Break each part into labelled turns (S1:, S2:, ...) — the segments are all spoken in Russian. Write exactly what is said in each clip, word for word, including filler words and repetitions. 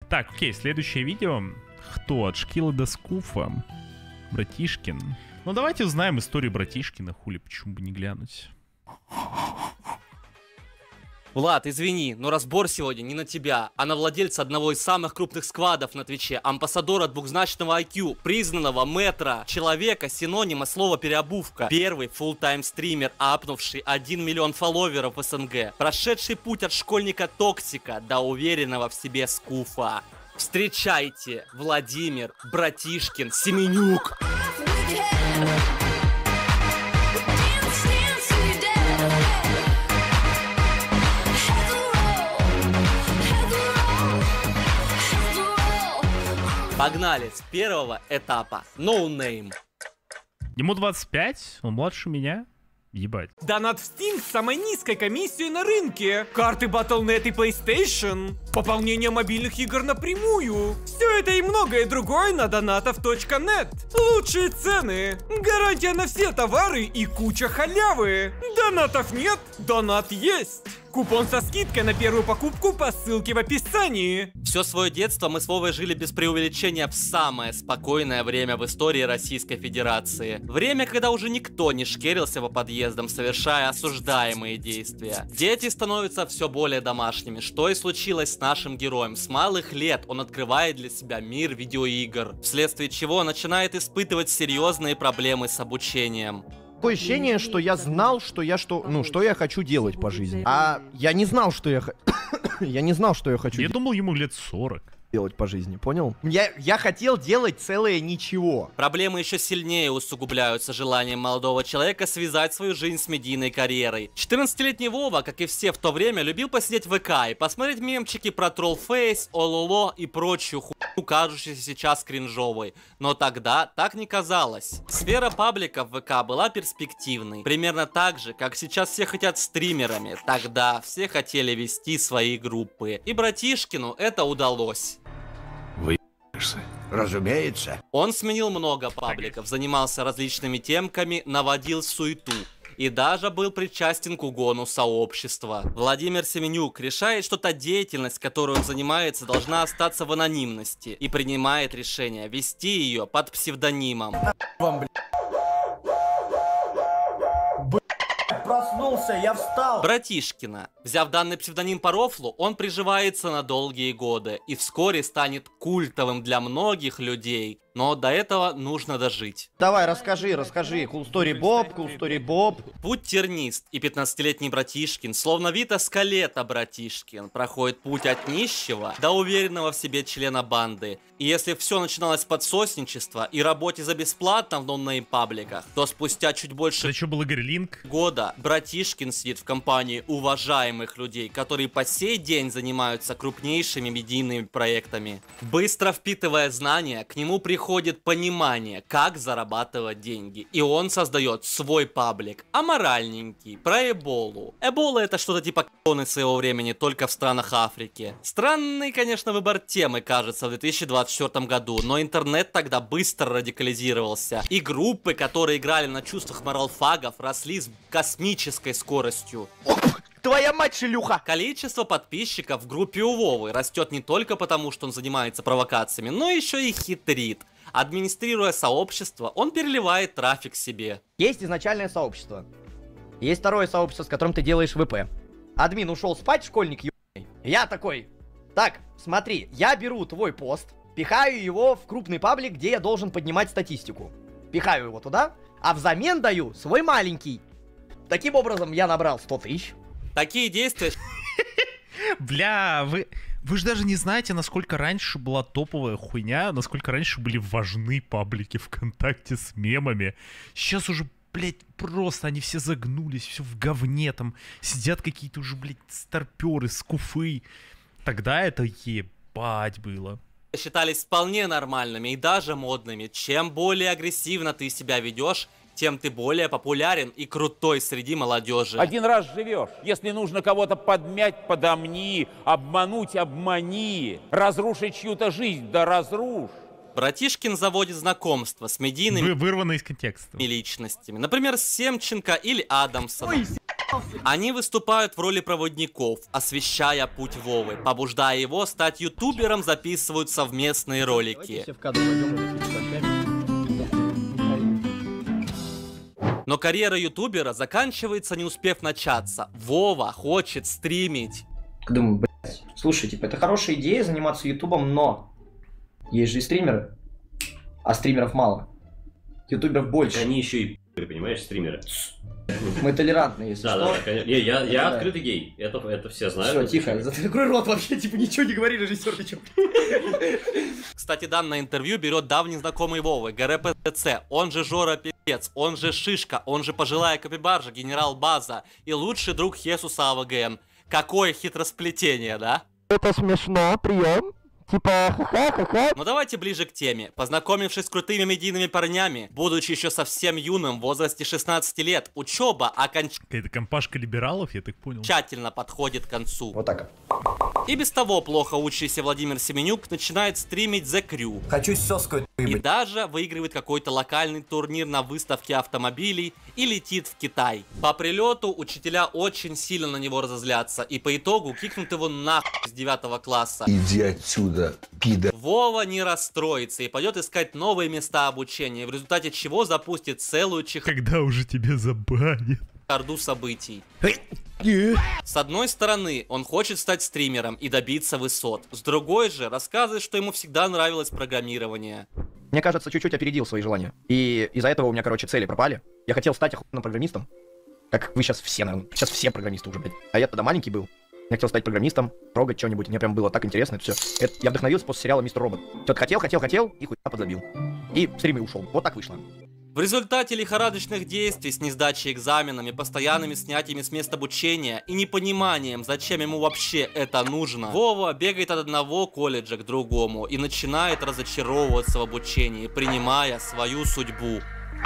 S1: Так, окей, следующее видео. Кто? От Шкила до Скуфа. Братишкин. Ну давайте узнаем историю Братишкина, хули, почему бы не глянуть.
S2: Влад, извини, но разбор сегодня не на тебя, а на владельца одного из самых крупных сквадов на Твиче, амбассадора двухзначного ай кью, признанного мэтра, человека, синонима слова переобувка, первый фулл-тайм стример, апнувший один миллион фолловеров в СНГ, прошедший путь от школьника-токсика до уверенного в себе Скуфа. Встречайте, Владимир Братишкин Семенюк! Погнали с первого этапа. No Name.
S1: Ему двадцать пять, он младше меня. Ебать.
S3: Донат в Steam с самой низкой комиссией на рынке. Карты батл точка нет и PlayStation. Пополнение мобильных игр напрямую. Все это и многое другое на донатов точка нет. Лучшие цены. Гарантия на все товары и куча халявы. Донатов нет, донат есть. Купон со скидкой на первую покупку по ссылке в описании.
S2: Все свое детство мы с Вовой жили без преувеличения в самое спокойное время в истории Российской Федерации. Время, когда уже никто не шкерился по подъездам, совершая осуждаемые действия. Дети становятся все более домашними, что и случилось с нашим героем. С малых лет он открывает для себя мир видеоигр, вследствие чего начинает испытывать серьезные проблемы с обучением.
S4: Такое ощущение, что я знал, что я что, ну, что я хочу делать по жизни. А я не знал, что я, я не знал, что я хочу.
S1: Я думал, ему лет сорок.
S4: Делать по жизни, понял? Я, я хотел делать целое ничего.
S2: Проблемы еще сильнее усугубляются желанием молодого человека связать свою жизнь с медийной карьерой. четырнадцатилетний Вова, как и все в то время, любил посидеть в ВК и посмотреть мемчики про троллфейс, ололо и прочую хуйню, кажущуюся сейчас кринжовой. Но тогда так не казалось. Сфера пабликов в ВК была перспективной. Примерно так же, как сейчас все хотят стримерами. Тогда все хотели вести свои группы. И Братишкину это удалось.
S5: Разумеется.
S2: Он сменил много пабликов, занимался различными темками, наводил суету и даже был причастен к угону сообщества. Владимир Семенюк решает, что та деятельность, которой он занимается, должна остаться в анонимности и принимает решение вести ее под псевдонимом.
S4: Проснулся, я встал.
S2: Братишкина. Взяв данный псевдоним по рофлу, он приживается на долгие годы и вскоре станет культовым для многих людей. Но до этого нужно дожить.
S4: Давай, расскажи, расскажи. Cool Story Bob, Cool Story Bob.
S2: Путь тернист, и пятнадцатилетний Братишкин, словно Вита Скалета Братишкин, проходит путь от нищего до уверенного в себе члена банды. И если все начиналось с подсосничества и работе за бесплатно в ноунейм пабликах, то спустя чуть больше
S1: Это что, был Игорь Линк?
S2: года Братишкин сидит в компании уважаемых людей, которые по сей день занимаются крупнейшими медийными проектами. Быстро впитывая знания, к нему приходит понимание, как зарабатывать деньги. И он создает свой паблик, аморальненький, про Эболу. Эбола это что-то типа коны своего времени, только в странах Африки. Странный, конечно, выбор темы, кажется, в две тысячи двадцать четвёртом году, но интернет тогда быстро радикализировался. И группы, которые играли на чувствах моралфагов, росли с космической скоростью.
S4: Твоя мать, шлюха!
S2: Количество подписчиков в группе у Вовы растет не только потому, что он занимается провокациями, но еще и хитрит. Администрируя сообщество, он переливает трафик себе.
S4: Есть изначальное сообщество. Есть второе сообщество, с которым ты делаешь ВП. Админ ушел спать, школьник ебаный. Я такой, так, смотри, я беру твой пост, пихаю его в крупный паблик, где я должен поднимать статистику. Пихаю его туда, а взамен даю свой маленький. Таким образом, я набрал сто тысяч.
S2: Такие действия...
S1: Бля, вы... Вы же даже не знаете, насколько раньше была топовая хуйня, насколько раньше были важны паблики ВКонтакте с мемами. Сейчас уже, блядь, просто они все загнулись, все в говне, там сидят какие-то уже, блядь, старперы, скуфы. Тогда это ебать было.
S2: Считались вполне нормальными и даже модными. Чем более агрессивно ты себя ведешь, тем ты более популярен и крутой среди молодежи.
S6: Один раз живешь. Если нужно кого-то подмять, подомни, обмануть, обмани, разрушить чью-то жизнь, да разрушь.
S2: Братишкин заводит знакомства с медийными
S1: Вы, вырвано из контекста.
S2: личностями. Например, с Семченко или Адамсом.
S4: Ой,
S2: Они выступают в роли проводников, освещая путь Вовы, побуждая его стать ютубером, записывают совместные ролики. Но карьера ютубера заканчивается, не успев начаться. Вова хочет стримить.
S4: Думаю, блядь, слушай, типа, это хорошая идея заниматься ютубом, но есть же и стримеры, а стримеров мало. Ютуберов больше.
S5: Они еще и, понимаешь, стримеры.
S4: Мы толерантны, если
S5: да,
S4: что.
S5: Да, да, конечно. Я, я, я
S4: да.
S5: открытый гей, это, это все знают.
S4: Все, тихо, закрой рот вообще, типа, ничего не говори, режиссер, ты чё?
S2: Кстати, данное интервью берет давний знакомый Вовы, ГРПЦ, он же Жора Певец, он же Шишка, он же пожилая копибаржа, генерал База и лучший друг Хесуса АВГН. Какое хитросплетение, да?
S4: Это смешно, прием. Типа, ха-ха-ха-ха.
S2: Но давайте ближе к теме. Познакомившись с крутыми медийными парнями, будучи еще совсем юным, в возрасте шестнадцати лет, учеба окончательно
S1: Какая-то компашка либералов, я так понял.
S2: подходит к концу.
S4: Вот так.
S2: И без того плохо учащийся Владимир Семенюк начинает стримить The Crew.
S7: Хочу сёску
S2: И даже выигрывает какой-то локальный турнир на выставке автомобилей и летит в Китай. По прилету учителя очень сильно на него разозлятся и по итогу кикнут его нахуй с девятого класса.
S8: Иди отсюда, пидор.
S2: Вова не расстроится и пойдет искать новые места обучения, в результате чего запустит целую чехарду
S1: Когда уже тебе забанят?
S2: событий. С одной стороны, он хочет стать стримером и добиться высот. С другой же, рассказывает, что ему всегда нравилось программирование.
S4: Мне кажется, чуть-чуть опередил свои желания. И из-за этого у меня, короче, цели пропали. Я хотел стать охуенным программистом. Как вы сейчас все, наверное. Сейчас все программисты уже, блядь. А я тогда маленький был. Я хотел стать программистом, трогать что-нибудь. Мне прям было так интересно это все. Это, я вдохновился после сериала «Мистер Робот». Что-то хотел, хотел, хотел, и хуйня подзабил. И в стриме ушел. Вот так вышло.
S2: В результате лихорадочных действий с несдачей экзаменами, постоянными снятиями с мест обучения и непониманием, зачем ему вообще это нужно, Вова бегает от одного колледжа к другому и начинает разочаровываться в обучении, принимая свою судьбу.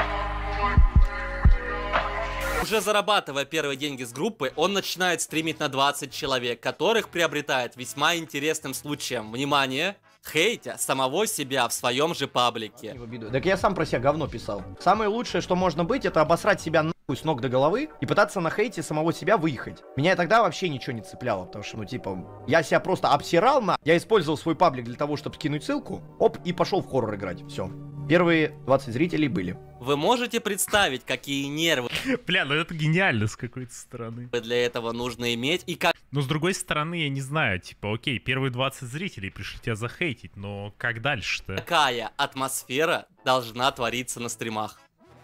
S2: Уже зарабатывая первые деньги с группы, он начинает стримить на двадцать человек, которых приобретает весьма интересным случаем. Внимание! Хейтя самого себя в своем же паблике.
S4: Так я сам про себя говно писал. Самое лучшее, что можно быть, это обосрать себя нахуй с ног до головы и пытаться на хейте самого себя выехать. Меня тогда вообще ничего не цепляло, потому что, ну, типа, я себя просто обсирал на... Я использовал свой паблик для того, чтобы скинуть ссылку, оп, и пошел в хоррор играть. Все. Первые двадцать зрителей были.
S2: Вы можете представить, какие нервы
S1: Бля, ну это гениально с какой-то стороны.
S2: для этого нужно иметь и как...
S1: Но с другой стороны, я не знаю, типа, окей, первые двадцать зрителей пришли тебя захейтить, но как дальше-то?
S2: Какая атмосфера должна твориться на стримах?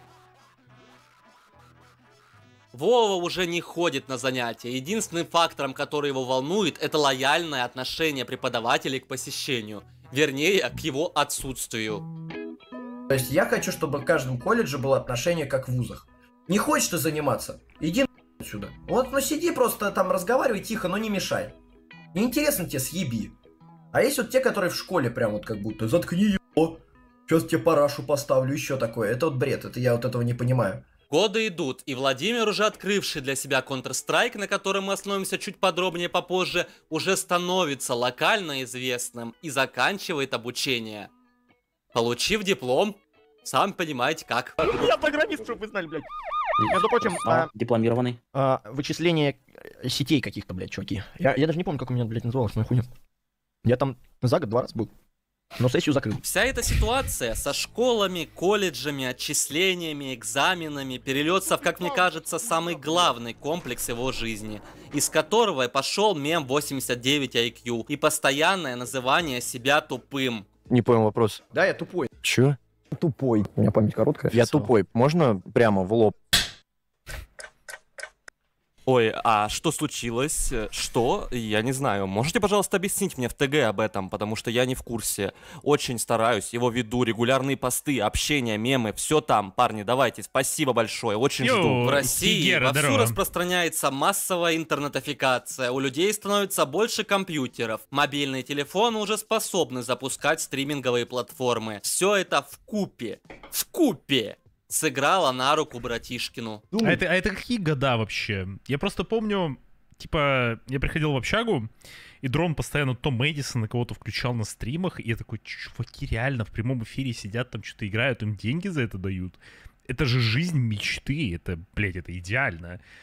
S2: Вова уже не ходит на занятия. Единственным фактором, который его волнует, это лояльное отношение преподавателей к посещению. Вернее, к его отсутствию.
S7: То есть я хочу, чтобы в каждом колледже было отношение как в вузах. Не хочешь ты заниматься? Иди отсюда. Вот, ну сиди просто там, разговаривай тихо, но не мешай. Неинтересно тебе, съеби. А есть вот те, которые в школе прям вот как будто заткни его, сейчас тебе парашу поставлю, еще такое. Это вот бред, это я вот этого не понимаю.
S2: Годы идут, и Владимир, уже открывший для себя Counter-Strike, на котором мы остановимся чуть подробнее попозже, уже становится локально известным и заканчивает обучение. Получив диплом, сам понимаете как.
S4: Я программист, чтобы вы знали, блядь. Между прочим, а,
S9: дипломированный.
S4: а, вычисление сетей каких-то, блядь, чуваки. Я, я даже не помню, как у меня, блядь, называлось, на хуйню. Я там за год два раза был. Но сессию закрыл.
S2: Вся эта ситуация со школами, колледжами, отчислениями, экзаменами перельется в, как мне кажется, самый главный комплекс его жизни, из которого и пошел мем восемьдесят девять ай кью и постоянное называние себя тупым.
S10: Не понял вопрос.
S4: Да, я тупой.
S10: Чё?
S4: Тупой. У меня память короткая.
S10: Я тупой. Можно прямо в лоб?
S2: Ой, а что случилось? Что? Я не знаю. Можете, пожалуйста, объяснить мне в ТГ об этом, потому что я не в курсе. Очень стараюсь, его веду, регулярные посты, общение, мемы, все там. Парни, давайте, спасибо большое, очень
S1: Йоу,
S2: жду. В России
S1: Фигера,
S2: вовсю
S1: здорово.
S2: распространяется массовая интернетификация, у людей становится больше компьютеров, мобильные телефоны уже способны запускать стриминговые платформы. Все это вкупе, вкупе сыграла на руку братишкину.
S1: А это, а это какие года вообще? Я просто помню, типа, я приходил в общагу, и Дрон постоянно Том Мэдисона кого-то включал на стримах, и я такой, чуваки реально в прямом эфире сидят, там что-то играют, им деньги за это дают. Это же жизнь мечты, это, блядь, это идеально.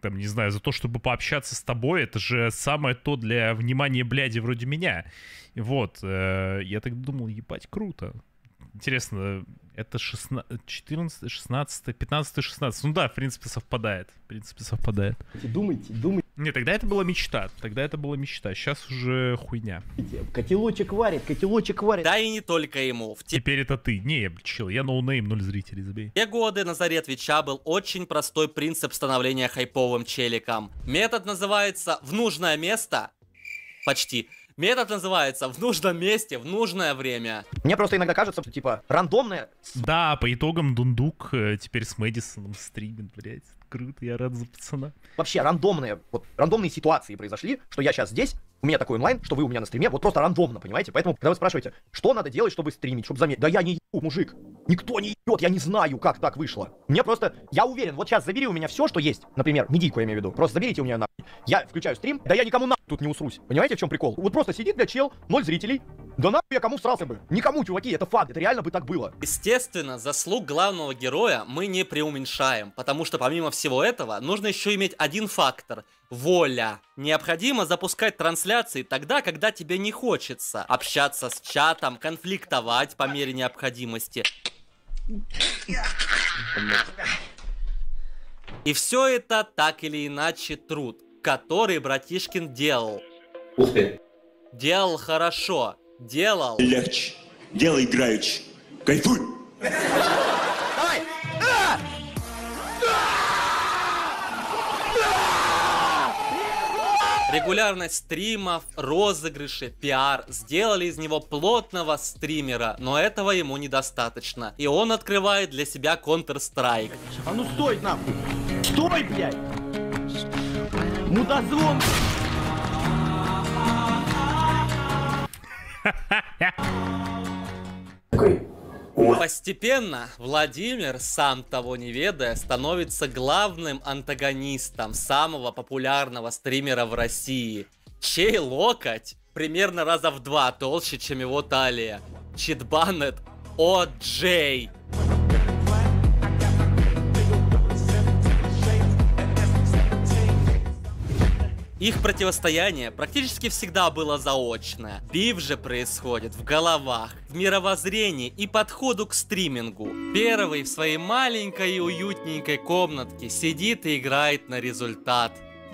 S1: там, не знаю, за то, чтобы пообщаться с тобой, это же самое то для внимания бляди вроде меня. И вот, э, я так думал, ебать, круто. Интересно, это шестнадцать, четырнадцать, шестнадцать, пятнадцать, шестнадцать. Ну да, в принципе, совпадает. В принципе, совпадает.
S9: Думайте, думайте.
S1: Не, тогда это была мечта. Тогда это была мечта. Сейчас уже хуйня.
S9: Котелочек варит, котелочек варит.
S2: Да и не только ему. В те
S1: Теперь это ты. Не, я, чел, я ноунейм, ноль зрителей, забей.
S2: те годы на заре Твича был очень простой принцип становления хайповым челиком. Метод называется «в нужное место». Почти. Метод называется «в нужном месте, в нужное время».
S4: Мне просто иногда кажется, что, типа, рандомное...
S1: Да, по итогам Дундук э, теперь с Мэдисоном стримит, блядь. Круто, я рад за пацана.
S4: Вообще рандомные, вот, рандомные ситуации произошли, что я сейчас здесь, у меня такой онлайн, что вы у меня на стриме, вот просто рандомно, понимаете? Поэтому, когда вы спрашиваете, что надо делать, чтобы стримить, чтобы заметить, да я не ебу, мужик, никто не ебет, я не знаю, как так вышло. Мне просто, я уверен, вот сейчас забери у меня все, что есть, например, медийку я имею в виду, просто заберите у меня на... Я включаю стрим, да я никому на тут не усрусь, понимаете, в чем прикол? Вот просто сидит, блядь, чел, ноль зрителей, да нахуй я кому срался бы? Никому, чуваки, это факт, это реально бы так было.
S2: Естественно, заслуг главного героя мы не преуменьшаем, потому что помимо всего этого, нужно еще иметь один фактор – воля. Необходимо запускать трансляции тогда, когда тебе не хочется общаться с чатом, конфликтовать по мере необходимости. И все это так или иначе труд, который братишкин делал.
S5: Ух ты.
S2: Делал хорошо, делал...
S11: Легче, делай играючи, кайфуй!
S2: Регулярность стримов, розыгрыши, пиар сделали из него плотного стримера, но этого ему недостаточно. И он открывает для себя Counter-Strike.
S9: А ну стой нахуй! Стой, блядь! Мудозвон!
S2: Постепенно Владимир, сам того не ведая, становится главным антагонистом самого популярного стримера в России, чей локоть примерно раза в два толще, чем его талия. Читбанет о джей. Их противостояние практически всегда было заочное. Биф же происходит в головах, в мировоззрении и подходу к стримингу. Первый в своей маленькой и уютненькой комнатке сидит и играет на результат.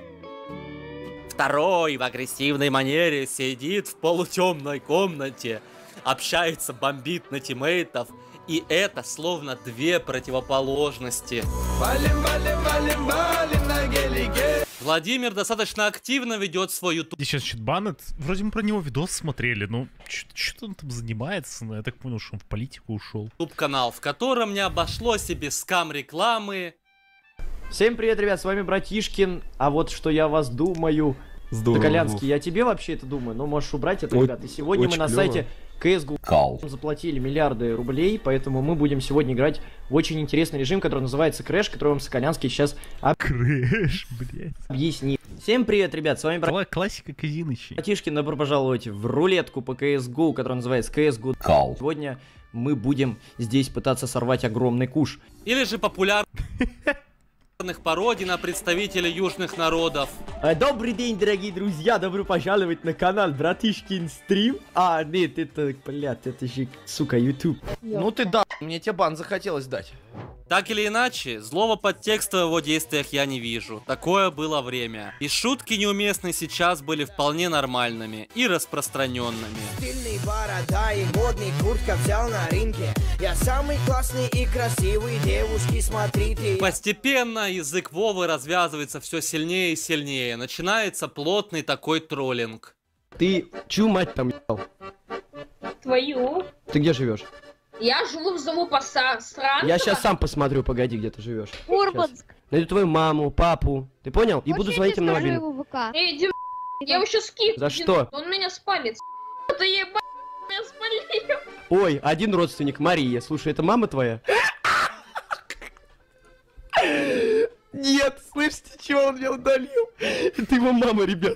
S2: Второй в агрессивной манере сидит в полутемной комнате, общается, бомбит на тиммейтов. И это словно две противоположности. Валим, валим, валим, валим на гелике. Владимир достаточно активно ведет свой YouTube.
S1: Здесь сейчас Читбанет, вроде мы про него видос смотрели, ну, что он там занимается, но я так понял, что он в политику ушел.
S2: YouTube-канал, в котором не обошлось и без скам-рекламы.
S9: Всем привет, ребят, с вами Братишкин, а вот что я вас думаю...
S10: Здорово.
S9: Токолянский, я тебе вообще это думаю, но можешь убрать это,
S10: Ой,
S9: ребят. И сегодня мы на
S10: клево.
S9: сайте си эс го заплатили миллиарды рублей, поэтому мы будем сегодня играть в очень интересный режим, который называется Крэш, который вам Соколянский сейчас об...
S1: Крэш, блядь.
S9: объяснит. Всем привет, ребят, с вами
S1: Кла классика Казиныча.
S9: Братишкин, добро пожаловать в рулетку по си эс го, которая называется си эс го. Сегодня мы будем здесь пытаться сорвать огромный куш.
S2: Или же популярных пародий на представителей южных народов.
S9: Добрый день, дорогие друзья, добро пожаловать на канал Братишкин стрим. А, нет, это, блядь, это же, сука, YouTube.
S4: Ну ты да, мне тебе бан захотелось дать.
S2: Так или иначе, злого подтекста в его действиях я не вижу. Такое было время. И шутки неуместные сейчас были вполне нормальными и распространенными.
S12: Стильный борода и модный куртка взял на рынке. Я самый классный и красивый, девушки, смотрите.
S2: Постепенно язык Вовы развязывается все сильнее и сильнее. Начинается плотный такой троллинг.
S9: Ты чью мать там ебал?
S13: Твою.
S9: Ты где живешь?
S13: Я живу в Замупасранском.
S9: Я сейчас сам посмотрю, погоди, где ты живешь.
S13: Урбанск.
S9: Найду твою маму, папу. Ты понял? И буду звонить им на мобильный.
S13: Эй, иди, я его сейчас скину.
S9: За что?
S13: Он меня спалит. Это ебать, меня спалил.
S9: Ой, один родственник, Мария. Слушай, это мама твоя? Нет, слышите, чего он меня удалил? Это его мама, ребят.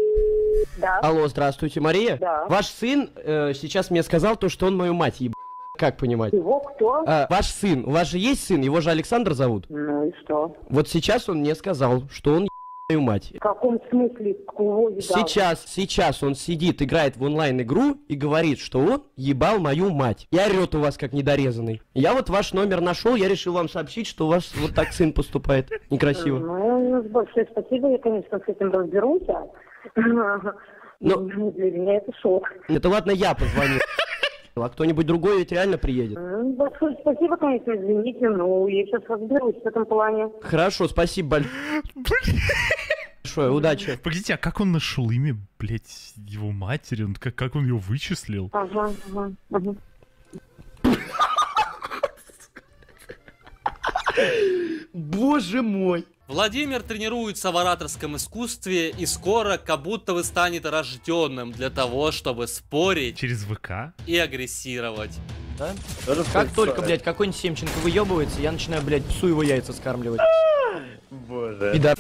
S14: Да.
S9: Алло, здравствуйте, Мария.
S14: Да.
S9: Ваш сын э, сейчас мне сказал то, что он мою мать еб... как понимать?
S14: Его кто?
S9: А, ваш сын, у вас же есть сын, его же Александр зовут?
S14: Ну и что?
S9: Вот сейчас он мне сказал, что он ебал мать.
S14: В каком смысле? Кого ебал?
S9: Сейчас, сейчас он сидит, играет в онлайн-игру и говорит, что он ебал мою мать. И орет у вас как недорезанный. Я вот ваш номер нашел, я решил вам сообщить, что у вас вот так сын поступает. Некрасиво.
S14: Ну, большое спасибо, я, конечно, с этим разберусь. Но для меня это шок.
S9: Это ладно, я позвоню. А кто-нибудь другой ведь реально приедет.
S14: Большое спасибо, конечно, извините, но я сейчас разберусь в этом плане.
S9: Хорошо, спасибо большое, удачи.
S1: Погодите, а как он нашел имя, блядь, его матери? Он, как, как он ее вычислил?
S14: Ага, ага, ага.
S9: Боже мой.
S2: Владимир тренируется в ораторском искусстве и скоро как будто бы станет рожденным для того, чтобы спорить
S1: через ВК
S2: и агрессировать.
S9: Да? Как только, блядь, какой-нибудь Семченко выебывается, я начинаю, блядь, псу его яйца скармливать.
S10: Боже.
S9: И да.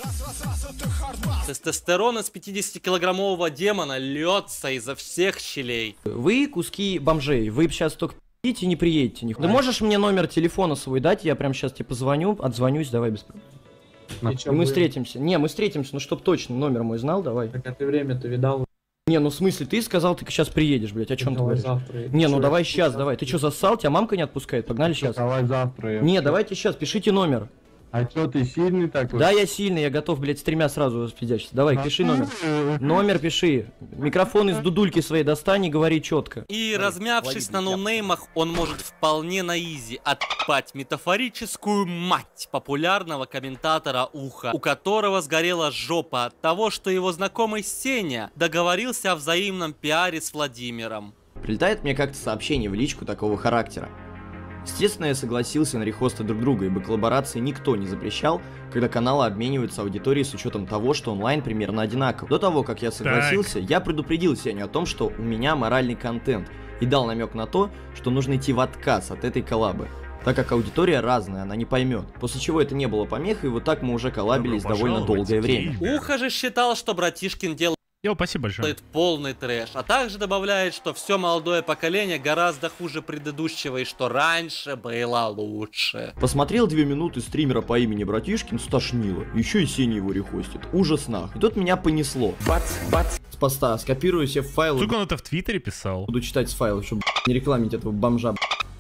S2: Тестостерон из пятидесятикилограммового демона льется изо всех щелей.
S9: Вы куски бомжей, вы сейчас только пи***ите и не приедете. Нихуя. Да можешь мне номер телефона свой дать, я прям сейчас тебе позвоню, отзвонюсь, давай без проблем. И мы встретимся. Не, мы встретимся, ну чтоб точно номер мой знал, давай.
S15: Так а ты время-то видал?
S9: Не, ну в смысле, ты сказал, ты сейчас приедешь, блядь, о чем ты говоришь?
S15: Завтра.
S9: Не, ну давай сейчас, давай. Ты что, зассал? Тебя мамка не отпускает? Погнали сейчас.
S15: Давай завтра.
S9: Не, давайте сейчас, пишите номер.
S15: А чё, ты сильный такой?
S9: Да, я сильный, я готов, блядь, с тремя сразу спиздячиться. Давай, пиши номер. Номер пиши. Микрофон из дудульки своей достань и говори четко.
S2: И размявшись на ноунеймах, он может вполне на изи отпать метафорическую мать популярного комментатора Уха, у которого сгорела жопа от того, что его знакомый Сеня договорился о взаимном пиаре с Владимиром.
S9: Прилетает мне как-то сообщение в личку такого характера. Естественно, я согласился на рехосты друг друга, ибо коллаборации никто не запрещал, когда каналы обмениваются аудиторией с учетом того, что онлайн примерно одинаков. До того, как я согласился, так. я предупредил Сеню о том, что у меня моральный контент, и дал намек на то, что нужно идти в отказ от этой коллабы, так как аудитория разная, она не поймет. После чего это не было помехой, и вот так мы уже коллабились довольно долгое время.
S2: Уха же считал, что Братишкин делал
S1: Йо, спасибо большое.
S2: полный трэш, а также добавляет, что все молодое поколение гораздо хуже предыдущего и что раньше было лучше.
S9: Посмотрел две минуты стримера по имени Братишкин, стошнило. Еще и Сеня его рехостит. Ужас нах. И тут меня понесло. Бац, бац. С поста скопирую себе файл.
S1: Сука, он это в Твиттере писал.
S9: Буду читать с файла, чтобы не рекламить этого бомжа.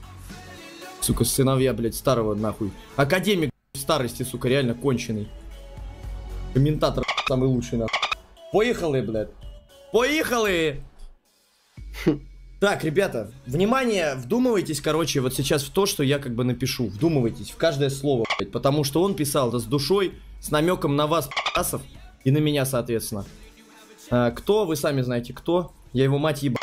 S9: Сука, сыновья, блядь, старого нахуй. Академик в старости, сука, реально конченый. Комментатор самый лучший нахуй. Поехали, блядь. Поехали! Так, ребята, внимание, вдумывайтесь, короче, вот сейчас в то, что я как бы напишу. Вдумывайтесь в каждое слово, блядь, потому что он писал это с душой, с намеком на вас, п***асов, и на меня, соответственно. А, кто? Вы сами знаете, кто? Я его мать ебал.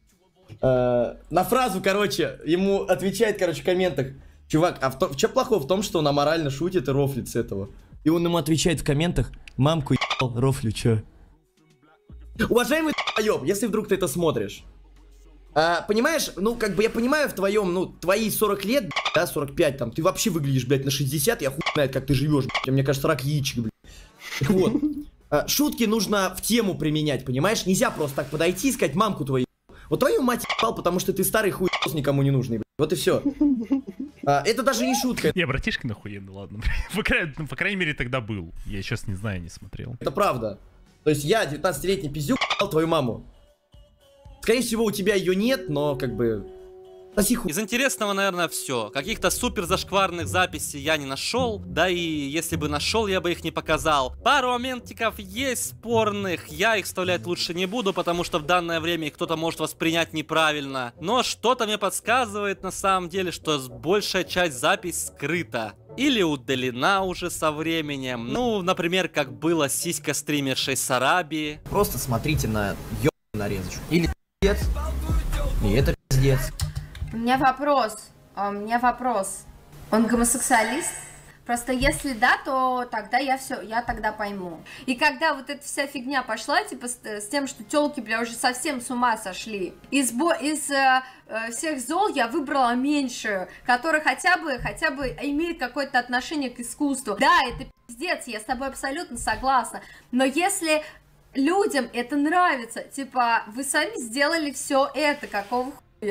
S9: А, на фразу, короче, ему отвечает, короче, в комментах. Чувак, а в том, что плохого в том, что он аморально шутит и рофлит с этого? И он ему отвечает в комментах: мамку ебал, рофлю, чё? Уважаемый еб, если вдруг ты это смотришь, а, понимаешь, ну, как бы я понимаю в твоем, ну, твои сорок лет, да, сорок пять, там, ты вообще выглядишь, блядь, на шестьдесят, я хуй знает, как ты живешь, блядь, мне кажется, рак яичек, блядь. Так вот, а, шутки нужно в тему применять, понимаешь, нельзя просто так подойти и сказать: мамку твою. Вот твою мать ебал, потому что ты старый хуй никому не нужный, блядь. Вот и все. А, это даже не шутка.
S1: Не, Братишкин охуенный, ладно. По, крайней, по крайней мере, тогда был. Я сейчас не знаю, не смотрел.
S9: Это правда. То есть я, девятнадцатилетний пиздюк, ебал твою маму. Скорее всего, у тебя ее нет, но как бы...
S2: Из интересного, наверное, все. Каких-то супер зашкварных записей я не нашел. Да и если бы нашел, я бы их не показал. Пару моментиков есть спорных. Я их вставлять лучше не буду, потому что в данное время их кто-то может воспринять неправильно. Но что-то мне подсказывает на самом деле, что большая часть запись скрыта. Или удалена уже со временем. Ну, например, как было с сиська стримершей Сараби.
S4: Просто смотрите на ё*** нарезочку. Или пиздец. И это пиздец.
S16: У меня вопрос, у меня вопрос. Он гомосексуалист? Просто если да, то тогда я все, я тогда пойму. И когда вот эта вся фигня пошла, типа с, с тем, что тёлки, бля, уже совсем с ума сошли. Из, бо, из э, э, всех зол я выбрала меньшую, которая хотя бы, хотя бы имеет какое-то отношение к искусству. Да, это пиздец, я с тобой абсолютно согласна. Но если людям это нравится, типа, вы сами сделали все это, какого хуя?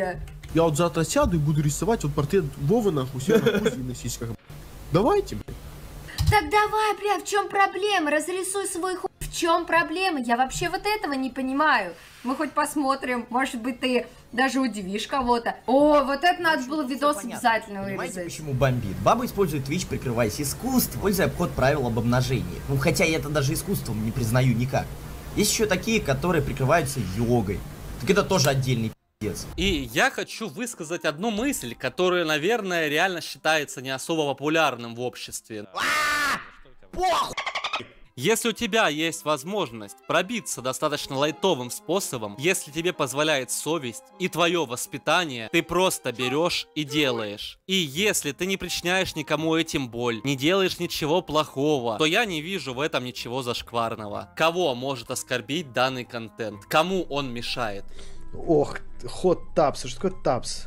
S17: Я вот завтра сяду и буду рисовать вот портрет Вовы нахуй, себе на пузе и на сиськах. Давайте, блядь.
S16: Так давай, бля, в чем проблема? Разрисуй свой хуй. В чем проблема? Я вообще вот этого не понимаю. Мы хоть посмотрим, может быть, ты даже удивишь кого-то. О, вот это надо было видос обязательно
S4: Понимаете,
S16: вырезать.
S4: почему бомбит? Баба использует Twitch, прикрываясь искусством, пользуя обход правил об обнажении. Ну, хотя я это даже искусством не признаю никак. Есть еще такие, которые прикрываются йогой. Так это тоже отдельный пиздец.
S2: И я хочу высказать одну мысль, которая, наверное, реально считается не особо популярным в обществе.
S4: Похуй!
S2: Если у тебя есть возможность пробиться достаточно лайтовым способом, если тебе позволяет совесть и твое воспитание, ты просто берешь и делаешь. И если ты не причиняешь никому этим боль, не делаешь ничего плохого, то я не вижу в этом ничего зашкварного. Кого может оскорбить данный контент? Кому он мешает?
S18: Ох, ход тапс. Что такое тапс?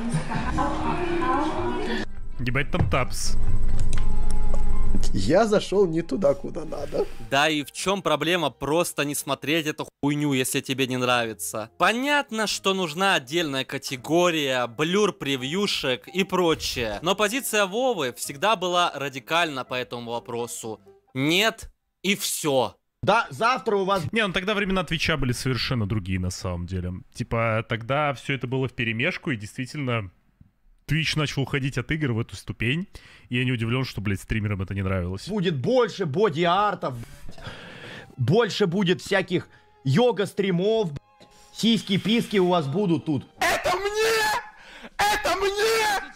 S1: Ебать там тапс.
S18: Я зашел не туда, куда надо.
S2: Да и в чем проблема просто не смотреть эту хуйню, если тебе не нравится? Понятно, что нужна отдельная категория, блюр превьюшек и прочее. Но позиция Вовы всегда была радикальна по этому вопросу. Нет и все.
S4: Да, завтра у вас...
S1: Не, ну тогда времена Твича были совершенно другие на самом деле. Типа, тогда все это было вперемешку, и действительно... Twitch начал уходить от игр в эту ступень, и я не удивлен, что, блядь, стримерам это не нравилось.
S4: Будет больше боди-артов, блядь. Больше будет всяких йога-стримов, блядь. Сиськи-писки у вас будут тут.
S17: Это мне! Это мне!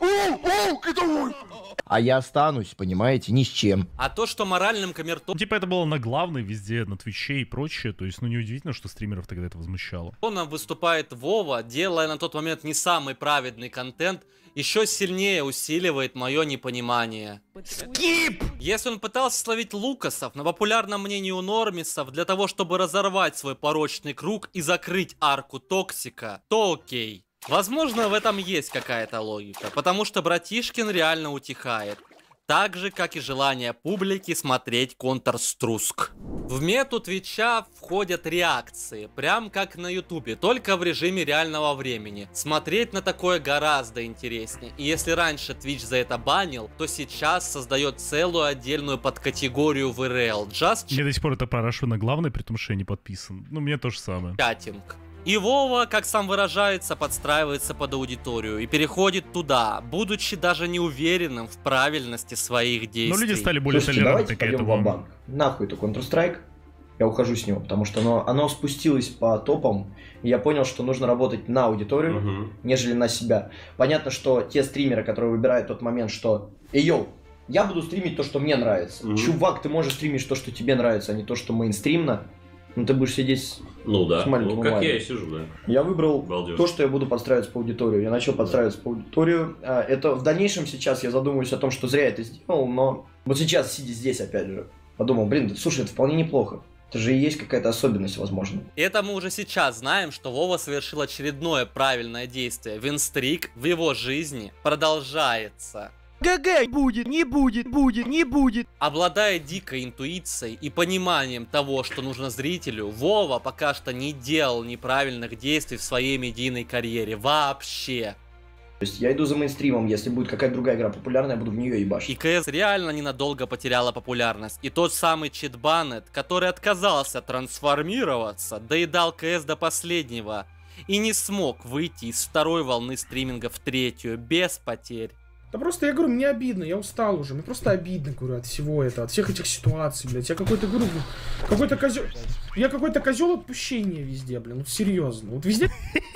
S17: У, у, это ой!
S4: А я останусь, понимаете, ни с чем.
S2: А то, что моральным камертоном...
S1: Типа это было на главной везде, на Твиче и прочее, то есть, ну, неудивительно, что стримеров тогда это возмущало.
S2: выступает Вова, делая на тот момент не самый праведный контент, еще сильнее усиливает мое непонимание.
S4: Скип!
S2: Если он пытался словить Лукасов на популярном мнении у нормисов для того, чтобы разорвать свой порочный круг и закрыть арку Токсика, то окей. Возможно, в этом есть какая-то логика, потому что братишкин реально утихает. Так же, как и желание публики смотреть Counter-Strike. В мету Твича входят реакции, прям как на Ютубе, только в режиме реального времени. Смотреть на такое гораздо интереснее. И если раньше Twitch за это банил, то сейчас создает целую отдельную подкатегорию в эр эл. Just
S1: Мне до сих пор это парашют на главной, при том, что я не подписан. Ну, мне то же самое.
S2: чатинг. И Вова, как сам выражается, подстраивается под аудиторию и переходит туда, будучи даже не уверенным в правильности своих действий.
S1: Но люди стали более
S9: Слушайте,
S1: толерантны
S9: давайте
S1: к
S9: пойдем
S1: этому.
S9: в банк. Нахуй это Counter-Strike. Я ухожу с него, потому что оно, оно спустилось по топам, и я понял, что нужно работать на аудиторию,
S5: Мгм.
S9: нежели на себя. Понятно, что те стримеры, которые выбирают тот момент, что «Эй, йоу, я буду стримить то, что мне нравится».
S5: Мгм.
S9: Чувак, ты можешь стримить то, что тебе нравится, а не то, что мейнстримно. Ну ты будешь сидеть с,
S5: Ну да,
S9: с маленьким
S5: ну как
S9: умами.
S5: я и сижу, да.
S9: Я выбрал
S5: Балдеж.
S9: то, что я буду подстраиваться по аудиторию. Я начал подстраиваться по аудиторию. А, Это в дальнейшем сейчас я задумываюсь о том, что зря это сделал, но вот сейчас, сидя здесь, опять же, подумал, блин, слушай, это вполне неплохо. Это же и есть какая-то особенность, возможно.
S2: Это мы уже сейчас знаем, что Вова совершил очередное правильное действие. Винстрик в его жизни продолжается.
S4: ГГ будет, не будет, будет, не будет.
S2: Обладая дикой интуицией и пониманием того, что нужно зрителю, Вова пока что не делал неправильных действий в своей медийной карьере. Вообще.
S9: То есть я иду за мейнстримом, если будет какая-то другая игра популярная, я буду в нее ебашить.
S2: И КС реально ненадолго потеряла популярность. И тот самый Читбанет, который отказался трансформироваться, доедал КС до последнего и не смог выйти из второй волны стриминга в третью без потерь.
S19: Да просто я говорю, мне обидно, я устал уже, мне просто обидно, говорю, от всего этого, от всех этих ситуаций, блядь. Я какой-то, говорю, какой-то козел... Я какой-то козел отпущения везде, блин, ну серьезно. Вот везде...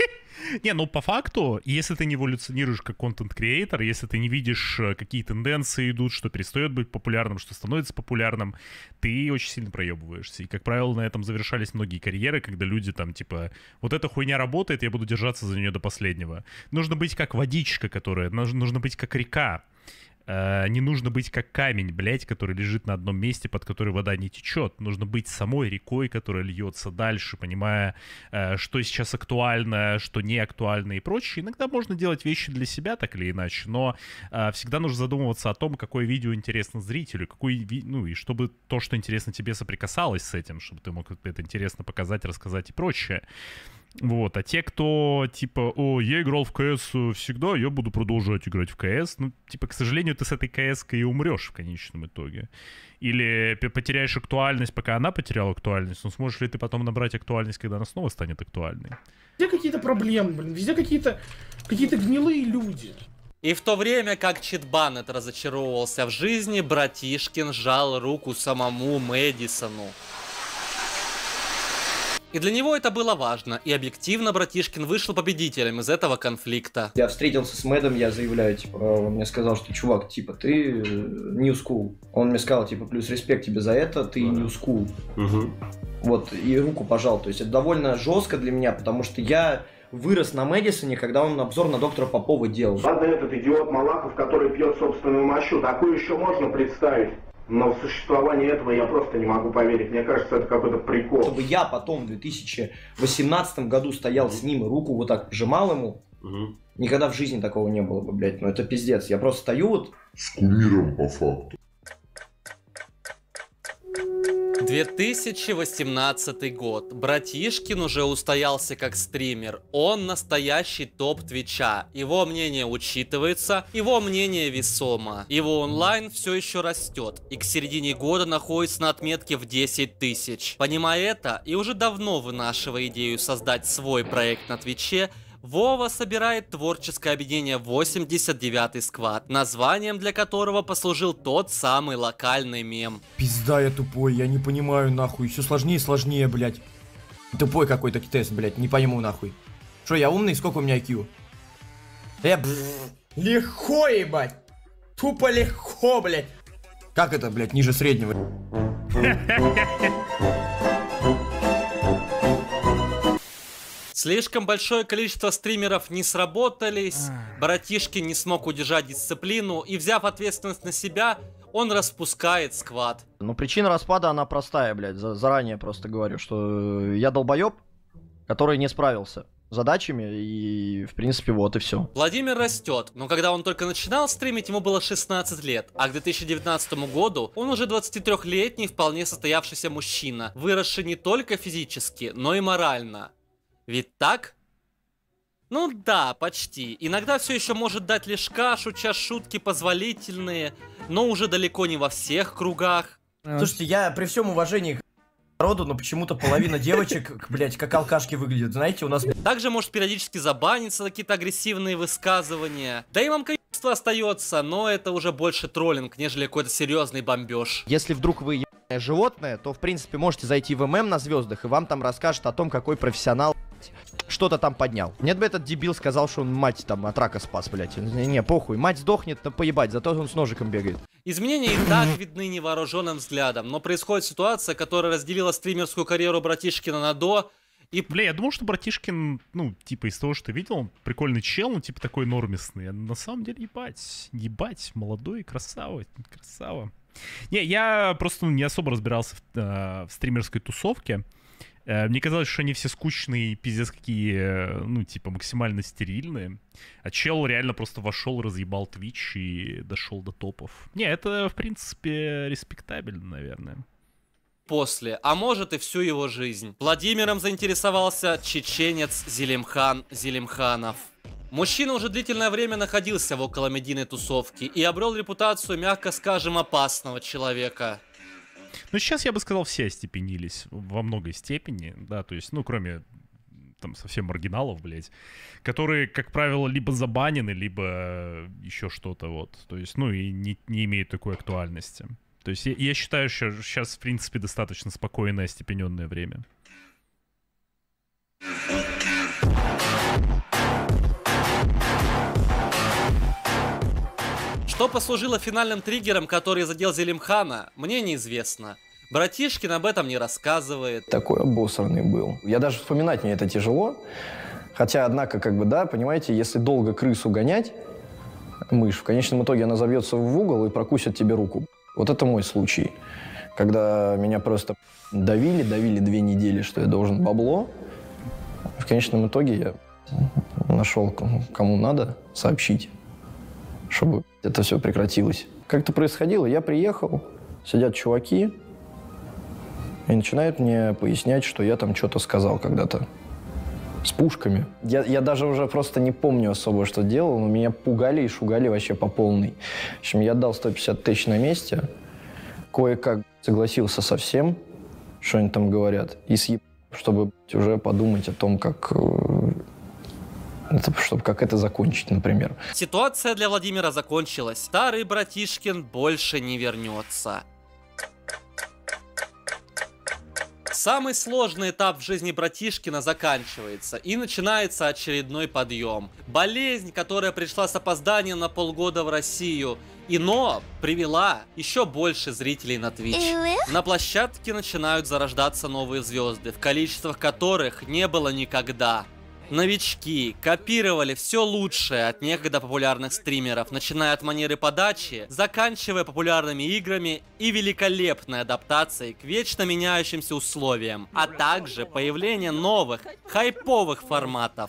S1: Не, ну по факту, если ты не эволюционируешь как контент-креатор, если ты не видишь, какие тенденции идут, что перестает быть популярным, что становится популярным, ты очень сильно проебываешься. И, как правило, на этом завершались многие карьеры, когда люди там, типа, вот эта хуйня работает, я буду держаться за нее до последнего. Нужно быть как водичка, которая, нужно быть как река. Uh, не нужно быть как камень, блять, который лежит на одном месте, под который вода не течет. Нужно быть самой рекой, которая льется дальше, понимая, uh, что сейчас актуально, что не актуально и прочее. Иногда можно делать вещи для себя, так или иначе, но uh, всегда нужно задумываться о том, какое видео интересно зрителю, какой ви... ну и чтобы то, что интересно тебе, соприкасалось с этим, чтобы ты мог это интересно показать, рассказать и прочее. Вот, а те, кто, типа, о, я играл в КС всегда, я буду продолжать играть в КС, ну, типа, к сожалению, ты с этой КС-кой и умрешь в конечном итоге. Или потеряешь актуальность, пока она потеряла актуальность, но сможешь ли ты потом набрать актуальность, когда она снова станет актуальной?
S19: Везде какие-то проблемы, блин, везде какие-то какие-то гнилые люди.
S2: И в то время как Читбанет разочаровывался в жизни, Братишкин сжал руку самому Мэдисону. И для него это было важно, и объективно Братишкин вышел победителем из этого конфликта.
S4: Я встретился с Мэдом, я заявляю, типа, он мне сказал, что, чувак, типа, ты new school. Он мне сказал, типа, плюс респект тебе за это, ты new school.
S5: Угу.
S4: Вот, и руку пожал. То есть это довольно жестко для меня, потому что я вырос на Мэдисоне, когда он обзор на доктора Попова делал.
S20: Ладно, этот идиот Малахов, который пьет собственную мочу, такую еще можно представить. Но в существование этого я просто не могу поверить. Мне кажется, это какой-то прикол.
S4: Чтобы я потом в две тысячи восемнадцатом году стоял с ним и руку вот так пожимал ему, угу. Никогда в жизни такого не было бы, блядь. Ну это пиздец. Я просто стою вот...
S21: С кумиром по факту.
S2: две тысячи восемнадцатый год. Братишкин уже устоялся как стример. Он настоящий топ Твича. Его мнение учитывается, его мнение весомо. Его онлайн все еще растет и к середине года находится на отметке в десять тысяч. Понимая это и уже давно вынашивая идею создать свой проект на Твиче, Вова собирает творческое объединение восемьдесят девятый сквад, названием для которого послужил тот самый локальный мем.
S9: Пизда я тупой, я не понимаю нахуй, все сложнее и сложнее, блядь. Тупой какой-то тест, блядь, не пойму нахуй. Что, я умный, сколько у меня ай кью? Э, легко, ебать. Тупо легко, блядь. Как это, блядь, ниже среднего?
S2: Слишком большое количество стримеров не сработались, Братишкин не смог удержать дисциплину, и взяв ответственность на себя, он распускает сквад.
S4: Ну, причина распада, она простая, блядь, За заранее просто говорю, что я долбоеб, который не справился с задачами, и, в принципе, вот и все.
S2: Владимир растет, но когда он только начинал стримить, ему было шестнадцать лет, а к две тысячи девятнадцатому году он уже двадцатитрёхлетний, вполне состоявшийся мужчина, выросший не только физически, но и морально. Ведь так? Ну да, почти. Иногда все еще может дать лишка, шутя шутки позволительные, но уже далеко не во всех кругах.
S4: Слушайте, я при всем уважении к народу, но почему-то половина девочек, блять, как алкашки выглядят. Знаете, у нас...
S2: Также может периодически забаниться за какие-то агрессивные высказывания. Да и вам качество остается, но это уже больше троллинг, нежели какой-то серьезный бомбеж.
S4: Если вдруг вы ебаное животное, то в принципе можете зайти в ММ на звездах, и вам там расскажут о том, какой профессионал что-то там поднял. Нет бы этот дебил сказал, что он мать там от рака спас, блять. Не, не, похуй, мать сдохнет, то поебать, зато он с ножиком бегает.
S2: Изменения и так видны невооруженным взглядом, но происходит ситуация, которая разделила стримерскую карьеру Братишкина на до и...
S1: Бля, я думал, что Братишкин, ну, типа, из того, что видел, он прикольный чел, ну, типа, такой нормисный. А на самом деле, ебать, ебать, молодой, красава, красава. Не, я просто ну, не особо разбирался в, э, в стримерской тусовке. Э, мне казалось, что они все скучные, пиздец какие, э, ну, типа, максимально стерильные. А чел реально просто вошел, разъебал Twitch и дошел до топов. Не, это, в принципе, респектабельно, наверное.
S2: После, а может и всю его жизнь. Владимиром заинтересовался чеченец Зелимхан Зелимханов. Мужчина уже длительное время находился в околомедийной тусовке и обрел репутацию, мягко скажем, опасного человека.
S1: Ну, сейчас, я бы сказал, все остепенились во многой степени, да, то есть, ну, кроме, там, совсем маргиналов, блядь, которые, как правило, либо забанены, либо еще что-то, вот, то есть, ну, и не, не имеют такой актуальности. То есть, я, я считаю, что сейчас, в принципе, достаточно спокойное, остепененное время.
S2: Что послужило финальным триггером, который задел Зелимхана, мне неизвестно. Братишкин об этом не рассказывает.
S22: Такой обосранный был. Я даже вспоминать мне это тяжело. Хотя, однако, как бы, да, понимаете, если долго крысу гонять, мышь, в конечном итоге она забьется в угол и прокусит тебе руку. Вот это мой случай. Когда меня просто давили, давили две недели, что я должен бабло. В конечном итоге я нашел, кому надо, сообщить, чтобы это все прекратилось. Как это происходило? Я приехал, сидят чуваки и начинают мне пояснять, что я там что-то сказал когда-то. с пушками. Я, я даже уже просто не помню особо, что делал, но меня пугали и шугали вообще по полной. В общем, я дал сто пятьдесят тысяч на месте, кое-как согласился со всем, что они там говорят, и съеб... чтобы уже подумать о том, как... чтобы как это закончить, например.
S2: Ситуация для Владимира закончилась. Старый братишкин больше не вернется. Самый сложный этап в жизни братишкина заканчивается, и начинается очередной подъем. Болезнь, которая пришла с опозданием на полгода в Россию, и но привела еще больше зрителей на Twitch. На площадке начинают зарождаться новые звезды, в количествах которых не было никогда. Новички копировали все лучшее от некогда популярных стримеров, начиная от манеры подачи, заканчивая популярными играми и великолепной адаптацией к вечно меняющимся условиям, а также появление новых, хайповых форматов.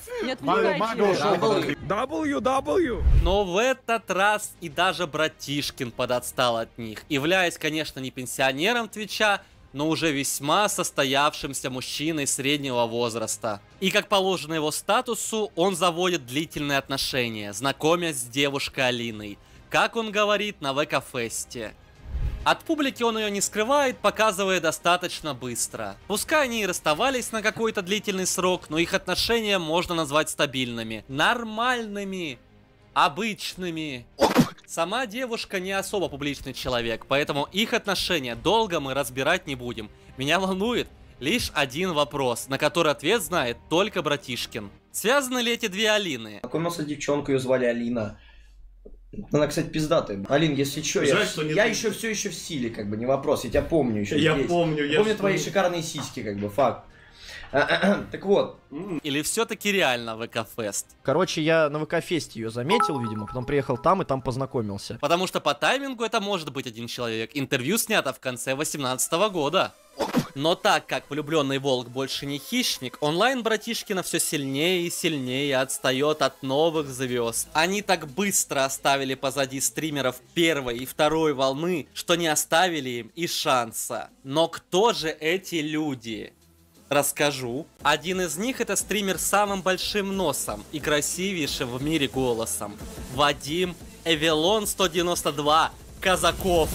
S19: дабл ю дабл ю.
S2: Но в этот раз и даже братишкин подотстал от них, являясь, конечно, не пенсионером Твича, но уже весьма состоявшимся мужчиной среднего возраста. И как положено его статусу, он заводит длительные отношения, знакомясь с девушкой Алиной, как он говорит на ВК-фесте. От публики он ее не скрывает, показывая достаточно быстро. Пускай они и расставались на какой-то длительный срок, но их отношения можно назвать стабильными, нормальными, обычными. Сама девушка не особо публичный человек, поэтому их отношения долго мы разбирать не будем. Меня волнует лишь один вопрос, на который ответ знает только братишкин. Связаны ли эти две Алины?
S4: Знакомился девчонку, ее звали Алина. Она, кстати, пиздатая. Алин, если что,
S5: Жаль,
S4: я,
S5: что нет...
S4: я еще все еще в силе, как бы, не вопрос. Я тебя помню еще.
S5: Я
S4: здесь.
S5: помню, я
S4: помню
S5: что...
S4: твои шикарные сиськи, как бы, факт. Так вот.
S2: Или все-таки реально ВК-фест?
S4: Короче, я на ВК-фесте ее заметил, видимо, потом приехал там и там познакомился.
S2: Потому что по таймингу это может быть один человек. Интервью снято в конце восемнадцатого года. Но так как влюбленный волк больше не хищник, онлайн братишкина все сильнее и сильнее отстает от новых звезд. Они так быстро оставили позади стримеров первой и второй волны, что не оставили им и шанса. Но кто же эти люди? Расскажу. Один из них это стример с самым большим носом и красивейшим в мире голосом. Вадим Эвелон сто девяносто два Казаков.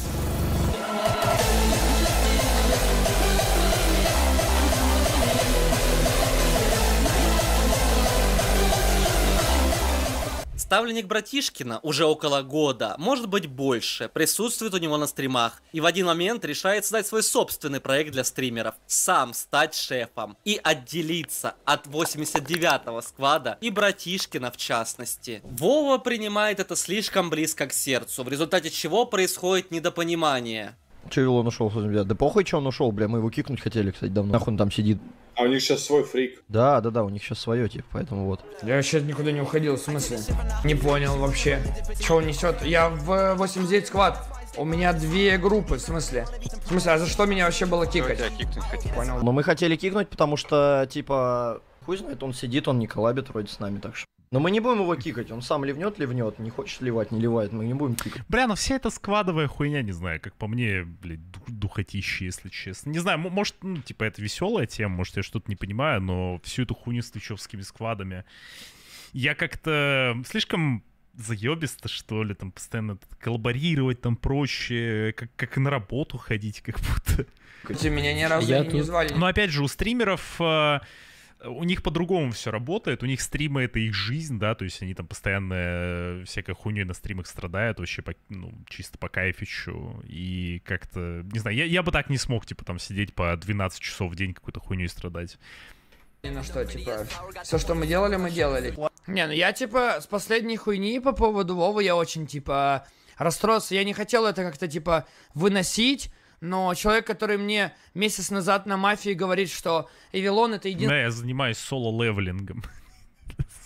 S2: Ставленник братишкина уже около года, может быть больше, присутствует у него на стримах и в один момент решает создать свой собственный проект для стримеров, сам стать шефом и отделиться от восемьдесят девятого сквада и братишкина в частности. Вова принимает это слишком близко к сердцу, в результате чего происходит недопонимание.
S4: Че он ушел? Да похуй, че он ушел, бля, мы его кикнуть хотели, кстати, давно. Нахуй он там сидит.
S21: А у них сейчас свой фрик.
S4: Да, да, да, у них сейчас свое, типа, поэтому вот.
S3: Я вообще никуда не уходил, в смысле? Не понял вообще. Че он несет? Я в восемьдесят девять сквад. У меня две группы, в смысле? В смысле, а за что меня вообще было кикать? Понял.
S4: Но мы хотели кикнуть, потому что, типа, хуй знает, он сидит, он не коллабит вроде с нами, так что. Но мы не будем его кикать, он сам ливнет, ливнет, не хочет ливать, не ливает, мы не будем кикать.
S1: Бля, ну вся эта сквадовая хуйня, не знаю, как по мне, блядь, духотища, если честно. Не знаю, может, ну, типа, это веселая тема, может, я что-то не понимаю, но всю эту хуйню с твичевскими сквадами я как-то слишком заебисто, что ли, там, постоянно коллаборировать там проще, как, как на работу ходить, как будто.
S3: Ты меня ни разу не, не звали.
S1: Но опять же, у стримеров... У них по-другому все работает, у них стримы — это их жизнь, да, то есть они там постоянно всякой хуйней на стримах страдают, вообще, по, ну, чисто по кайфичу, и как-то, не знаю, я, я бы так не смог, типа, там, сидеть по двенадцать часов в день какой-то хуйней страдать.
S3: Ни на что, типа, все, что мы делали, мы делали. Не, ну я, типа, с последней хуйни по поводу Вовы я очень, типа, расстроился, я не хотел это как-то, типа, выносить. Но человек, который мне месяц назад на мафии говорит, что Эвелон это единственный...
S1: Да, я занимаюсь соло-левелингом.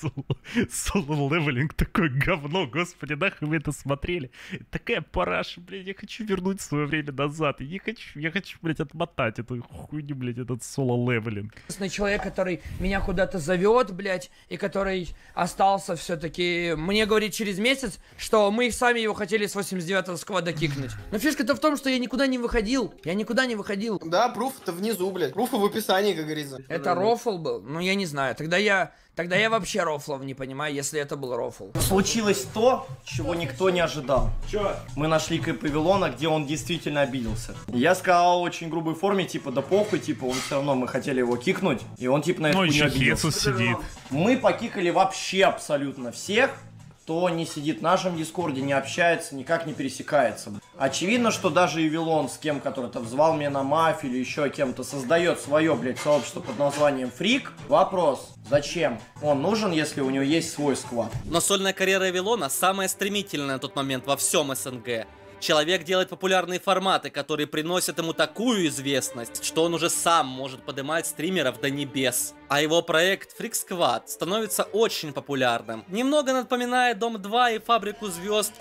S1: Соло-левелинг такое говно, господи, нахуй вы это смотрели. Такая параша, блядь, я хочу вернуть свое время назад. Я не хочу, я хочу, блядь, отмотать эту хуйню, блядь, этот соло-левелинг.
S3: Человек, который меня куда-то зовет, блядь, и который остался все-таки, мне говорит через месяц, что мы сами его хотели с восемьдесят девятого сквада кикнуть. Но фишка-то в том, что я никуда не выходил. Я никуда не выходил.
S6: Да, пруф-то внизу, блядь. Пруфы в описании, как говорится.
S3: Это рофл был? Ну, я не знаю. Тогда я... Тогда я вообще рофлов не понимаю, если это был рофл.
S4: Случилось то, чего никто не ожидал. Чё? Мы нашли КП Вилона, где он действительно обиделся. Я сказал в очень грубой форме, типа, да похуй, типа, он все равно, мы хотели его кикнуть, и он, типа, на это не обиделся.
S1: Сидит.
S4: Мы покикали вообще абсолютно всех, кто не сидит в нашем дискорде, не общается, никак не пересекается. Очевидно, что даже и Вилон, с кем, который-то взвал меня на мафию или еще кем-то, создает свое, блядь, сообщество под названием Фрик. Вопрос, зачем он нужен, если у него есть свой сквад?
S2: Но сольная карьера Вилона самая стремительная на тот момент во всем СНГ. Человек делает популярные форматы, которые приносят ему такую известность, что он уже сам может поднимать стримеров до небес. А его проект Freak Squad становится очень популярным. Немного напоминает Дом два и Фабрику звезд.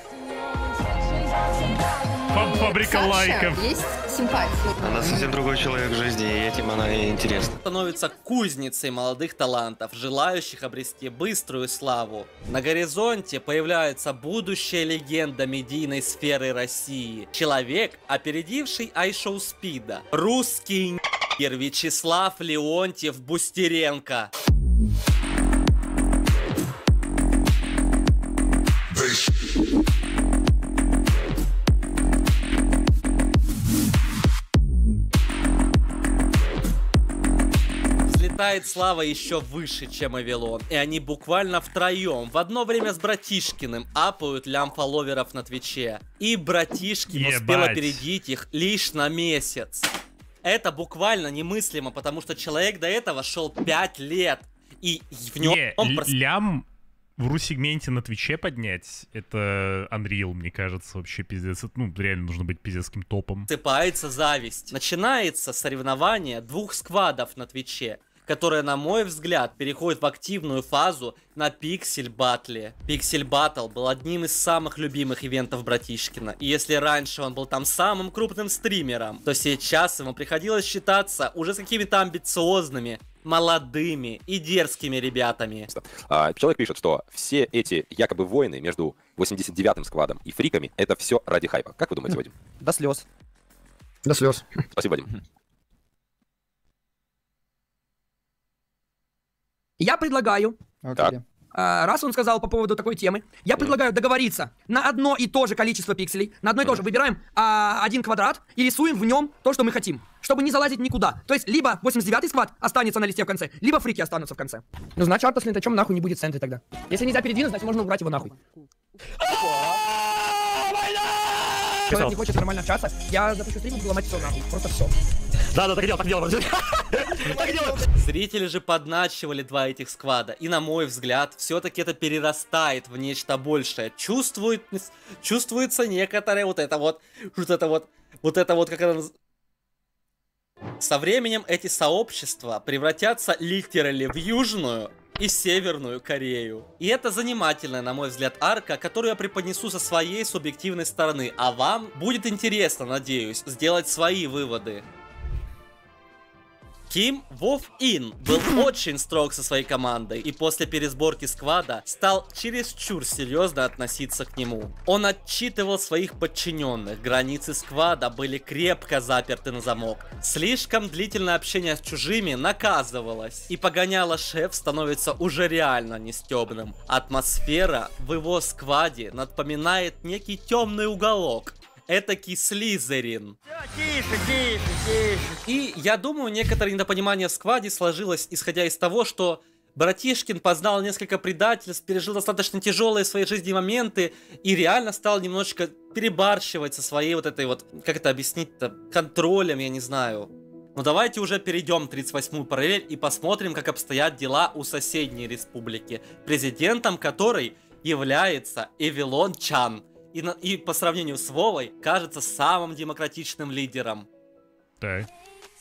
S1: Фабрика
S16: Саша,
S1: лайков.
S16: Есть симпатия.
S8: Она совсем другой человек в жизни, и этим она и интересна.
S2: Становится кузницей молодых талантов, желающих обрести быструю славу. На горизонте появляется будущая легенда медийной сферы России. Человек, опередивший Айшоу Спида. Русский н***ер Вячеслав Леонтьев Бустеренко. Взлетает слава еще выше, чем Авилон. И они буквально втроем в одно время с Братишкиным апают лям фолловеров на Твиче. И Братишкин
S1: Ебать.
S2: успел опередить их лишь на месяц. Это буквально немыслимо, потому что человек до этого шел пять лет. И в нем...
S1: Не,
S2: он прос...
S1: лям в ру-сегменте на Твиче поднять, это Unreal, мне кажется, вообще пиздец. Это, ну, реально нужно быть пиздецким топом.
S2: Сыпается зависть. Начинается соревнование двух сквадов на Твиче, которая, на мой взгляд, переходит в активную фазу на Пиксель Баттле. Пиксель Баттл был одним из самых любимых ивентов Братишкина. И если раньше он был там самым крупным стримером, то сейчас ему приходилось считаться уже с какими-то амбициозными, молодыми и дерзкими ребятами.
S23: А, человек пишет, что все эти якобы войны между восемьдесят девятым сквадом и фриками — это все ради хайпа. Как вы думаете, Вадим?
S4: До слез.
S6: До слез.
S23: Спасибо, Вадим.
S3: Я предлагаю,
S23: Так.
S3: а, раз он сказал по поводу такой темы, я предлагаю договориться на одно и то же количество пикселей, на одно и то же выбираем а, один квадрат и рисуем в нем то, что мы хотим, чтобы не залазить никуда. То есть либо восемьдесят девятый сквад останется на листе в конце, либо фрики останутся в конце. Ну значит, Артас лентачом нахуй не будет в центре тогда. Если нельзя передвинуть, значит можно убрать его нахуй. Человек не хочет нормально общаться, я запущу стрим и буду ломать все нахуй, просто все.
S8: Да, да, так и делал, так делал.
S2: Зрители же подначивали два этих сквада. И, на мой взгляд, все-таки это перерастает в нечто большее. Чувствует, чувствуется некоторое вот это вот, вот это вот, вот это вот, как это называется. Со временем эти сообщества превратятся литерально в Южную и Северную Корею. И это занимательная, на мой взгляд, арка, которую я преподнесу со своей субъективной стороны. А вам будет интересно, надеюсь, сделать свои выводы. Ким Вов Ин был очень строг со своей командой и после пересборки сквада стал чересчур серьезно относиться к нему. Он отчитывал своих подчиненных, границы сквада были крепко заперты на замок. Слишком длительное общение с чужими наказывалось, и погоняло шеф становится уже реально нестебным. Атмосфера в его скваде напоминает некий темный уголок. Этакий Слизерин.
S3: Тише, тише, тише.
S2: И я думаю, некоторое недопонимание в скваде сложилось, исходя из того, что Братишкин познал несколько предательств, пережил достаточно тяжелые в своей жизни моменты и реально стал немножечко перебарщивать со своей вот этой вот, как это объяснить-то, контролем, я не знаю. Но давайте уже перейдем в тридцать восьмую параллель и посмотрим, как обстоят дела у соседней республики, президентом которой является Эвилон Чан. И, на, и по сравнению с Вовой кажется самым демократичным лидером.
S1: Так.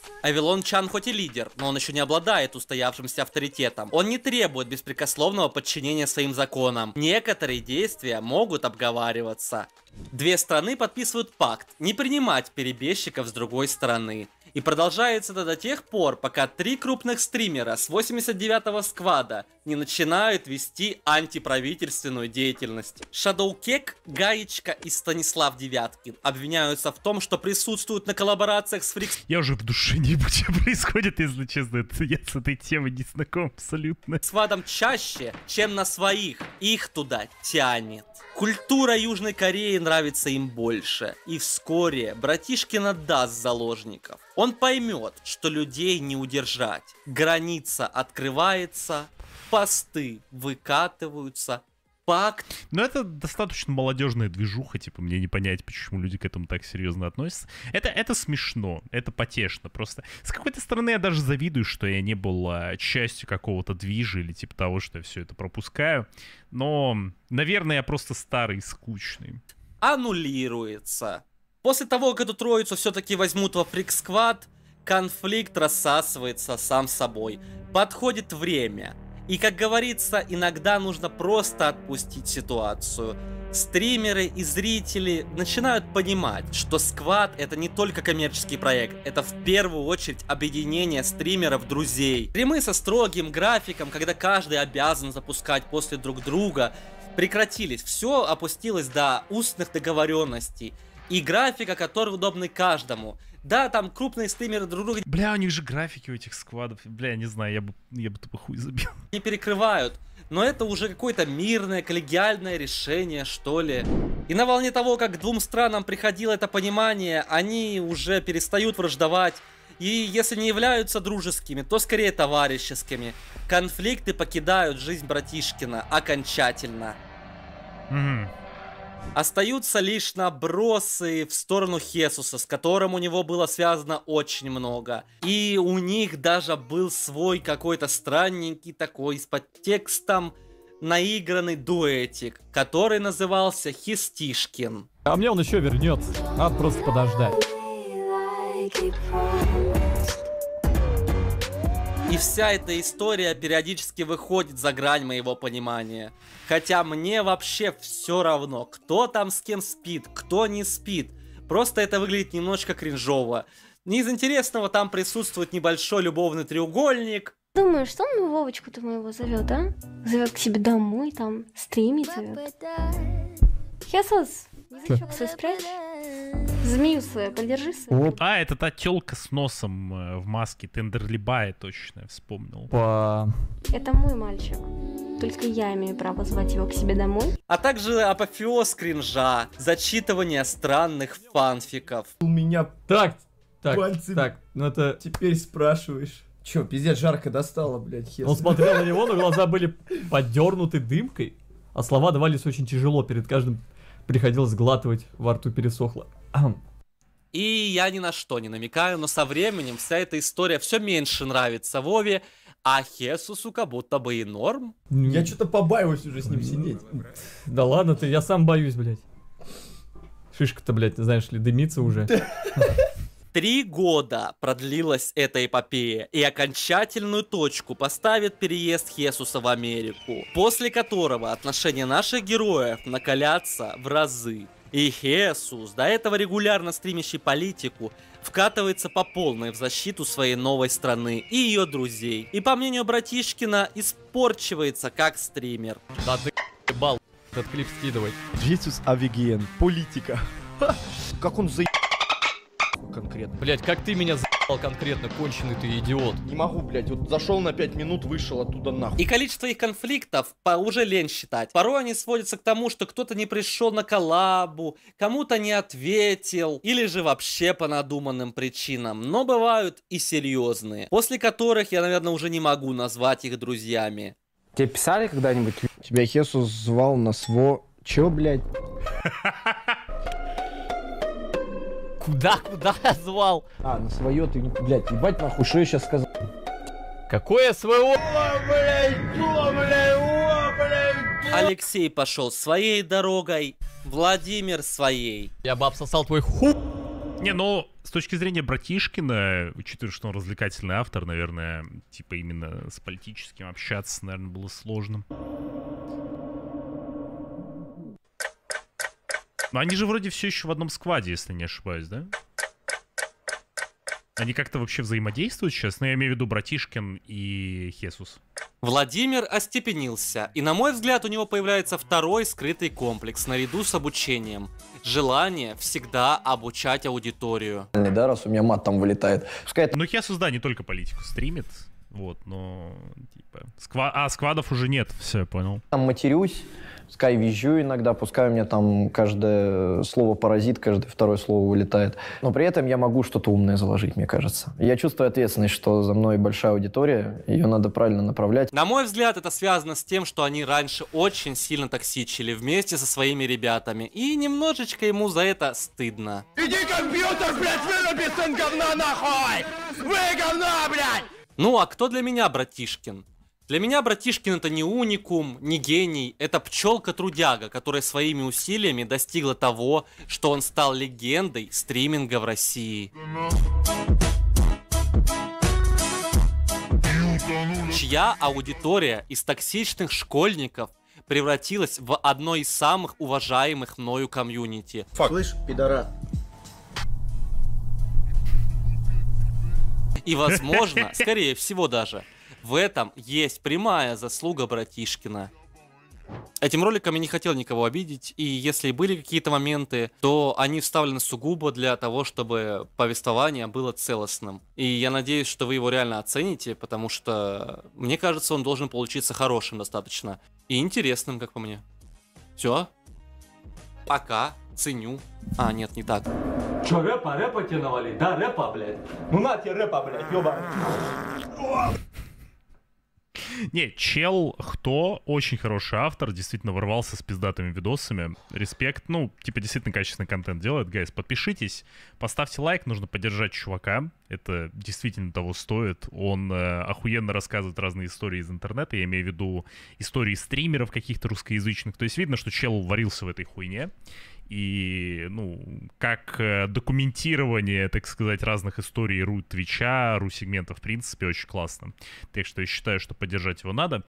S2: Авилон Чан хоть и лидер, но он еще не обладает устоявшимся авторитетом. Он не требует беспрекословного подчинения своим законам. Некоторые действия могут обговариваться. Две страны подписывают пакт не принимать перебежчиков с другой стороны. И продолжается это до тех пор, пока три крупных стримера с восемьдесят девятого сквада не начинают вести антиправительственную деятельность. Shadowkek, Гаечка и Станислав Девяткин обвиняются в том, что присутствуют на коллаборациях с Фрикс...
S1: Я уже в душе не буду, что происходит, если честно. Это, я с этой темой не знаком абсолютно.
S2: Сквадом чаще, чем на своих. Их туда тянет. Культура Южной Кореи нравится им больше. И вскоре братишкин отдаст заложников. Он поймет, что людей не удержать. Граница открывается, посты выкатываются, пакт...
S1: Но это достаточно молодежная движуха, типа, мне не понять, почему люди к этому так серьезно относятся. Это, это смешно, это потешно, просто. С какой-то стороны я даже завидую, что я не был а, частью какого-то движа или типа того, что я все это пропускаю. Но, наверное, я просто старый и скучный.
S2: Аннулируется. После того, как эту троицу все-таки возьмут во фрик-сквад, конфликт рассасывается сам собой. Подходит время. И, как говорится, иногда нужно просто отпустить ситуацию. Стримеры и зрители начинают понимать, что сквад это не только коммерческий проект, это в первую очередь объединение стримеров-друзей. Стримы со строгим графиком, когда каждый обязан запускать после друг друга, прекратились. Все опустилось до устных договоренностей. И графика, который удобный каждому. Да, там крупные стримеры друг друга...
S1: Бля, у них же графики у этих сквадов. Бля, не знаю, я бы, я бы тупо хуй забил.
S2: Не перекрывают. Но это уже какое-то мирное, коллегиальное решение, что ли. И на волне того, как к двум странам приходило это понимание, они уже перестают враждовать. И если не являются дружескими, то скорее товарищескими. Конфликты покидают жизнь братишкина окончательно.
S1: Угу.
S2: Остаются лишь набросы в сторону Хесуса, с которым у него было связано очень много. И у них даже был свой какой-то странненький такой с подтекстом наигранный дуэтик, который назывался Хистишкин.
S7: А мне он еще вернется, надо просто подождать.
S2: И вся эта история периодически выходит за грань моего понимания. Хотя мне вообще все равно, кто там с кем спит, кто не спит. Просто это выглядит немножко кринжово. Из интересного там присутствует небольшой любовный треугольник.
S11: Думаю, что он Вовочку-то моего зовет, а? Зовет к себе домой, там, стримить зовет. Хесус, язычок свой спрячь. Змею свою подержи свою.
S1: А, это та тёлка с носом э, в маске, Тендерлибая, точно, вспомнил.
S7: По...
S11: Это мой мальчик. Только я имею право звать его к себе домой.
S2: А также апофеоз кринжа, зачитывание странных фанфиков.
S9: У меня
S7: так, так,
S9: пальцы...
S7: так, ну это...
S9: Теперь спрашиваешь. Чё, пиздец, жарко достало, блядь, Хес.
S7: Он смотрел на него, но глаза были подернуты дымкой, а слова давались очень тяжело, перед каждым приходилось сглатывать, во рту пересохло.
S2: И я ни на что не намекаю, но со временем вся эта история все меньше нравится Вове, а Хесусу как будто бы и норм.
S9: Я что-то побаиваюсь уже с ним сидеть.
S7: Да ладно ты, я сам боюсь, блядь. Шишка-то, блядь, знаешь ли, дымится уже.
S2: Три года продлилась эта эпопея, и окончательную точку поставит переезд Хесуса в Америку, после которого отношения наших героев накалятся в разы. И Хесус, до этого регулярно стримящий политику, вкатывается по полной в защиту своей новой страны и ее друзей. И по мнению братишкина, испорчивается как стример.
S7: Да ты ебал, этот клип скидывай.
S9: Хесус Авиген, политика. Как он за... конкретно.
S7: Блять, как ты меня за***л конкретно, конченый ты идиот.
S9: Не могу, блять, вот зашел на пять минут, вышел оттуда нахуй.
S2: И количество их конфликтов по уже лень считать. Порой они сводятся к тому, что кто-то не пришел на коллабу, кому-то не ответил, или же вообще по надуманным причинам. Но бывают и серьезные, после которых я, наверное, уже не могу назвать их друзьями.
S10: Тебе писали когда-нибудь?
S9: Тебя Хесус звал на сво... Чё, блять?
S7: Куда, куда я звал?
S9: А, на свое ты, блядь, ебать нахуй, что я сейчас сказал?
S7: Какое своего?
S2: Алексей пошел своей дорогой, Владимир своей.
S7: Я бы обсосал твой ху
S1: Не, ну, с точки зрения Братишкина, учитывая, что он развлекательный автор, наверное, типа именно с политическим общаться, наверное, было сложным. Но они же вроде все еще в одном скваде, если не ошибаюсь, да? Они как-то вообще взаимодействуют сейчас? Ну, я имею в виду Братишкин и Хесус.
S2: Владимир остепенился, и на мой взгляд у него появляется второй скрытый комплекс наряду с обучением. Желание всегда обучать аудиторию.
S22: Да, раз у меня мат там вылетает. Пускай это...
S1: Ну, Хесус, да, не только политику стримит, вот, но, типа... Сква... А, сквадов уже нет, все, я понял.
S22: Там матерюсь, пускай визжу иногда, пускай у меня там каждое слово паразит, каждое второе слово вылетает. Но при этом я могу что-то умное заложить, мне кажется. Я чувствую ответственность, что за мной большая аудитория, ее надо правильно направлять.
S2: На мой взгляд, это связано с тем, что они раньше очень сильно токсичили вместе со своими ребятами. И немножечко ему за это стыдно.
S12: Иди компьютер, блядь, выруби, сын говна, нахуй! Вы говна, блядь!
S2: Ну а кто для меня Братишкин? Для меня Братишкин это не уникум, не гений, это пчелка-трудяга, которая своими усилиями достигла того, что он стал легендой стриминга в России. Чья аудитория из токсичных школьников превратилась в одно из самых уважаемых мною комьюнити.
S9: Слышь, пидорас.
S2: И возможно, скорее всего даже, в этом есть прямая заслуга Братишкина. Этим роликом я не хотел никого обидеть, и если и были какие-то моменты, то они вставлены сугубо для того, чтобы повествование было целостным. И я надеюсь, что вы его реально оцените, потому что, мне кажется, он должен получиться хорошим достаточно. И интересным, как по мне. Все. Пока. Ценю. А, нет, не так.
S12: Че, рэпа, рэпа тебе навали? Да, рэпа, блядь. Ну на тебе рэпа, блядь, ёба.
S1: Не, чел, кто очень хороший автор, действительно ворвался с пиздатыми видосами. Респект, ну, типа, действительно качественный контент делает. Гайс, подпишитесь, поставьте лайк, нужно поддержать чувака. Это действительно того стоит. Он э, охуенно рассказывает разные истории из интернета. Я имею в виду истории стримеров каких-то русскоязычных. То есть видно, что чел варился в этой хуйне. И, ну, как э, документирование, так сказать, разных историй ру Твича, ру-сегмента, в принципе, очень классно. Так что я считаю, что поддержать его надо.